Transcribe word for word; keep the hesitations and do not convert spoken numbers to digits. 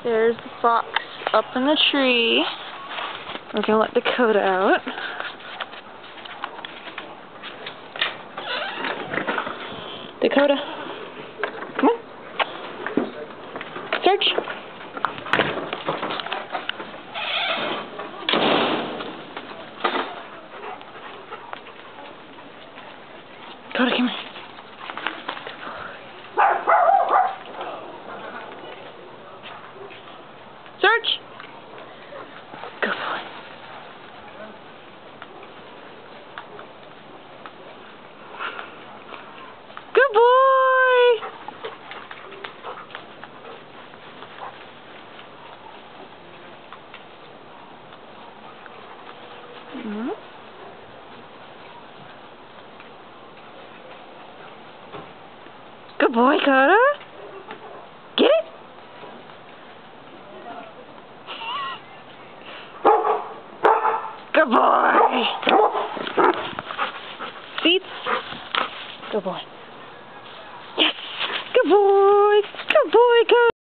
There's the fox up in the tree. We're gonna let Dakota out. Dakota, come on. Search. Dakota, come here. Search. Good boy. Good boy. Mm-hmm. Good boy, Dakota. Get it? Good boy. Seats. Good boy. Yes. Good boy. Good boy. Good.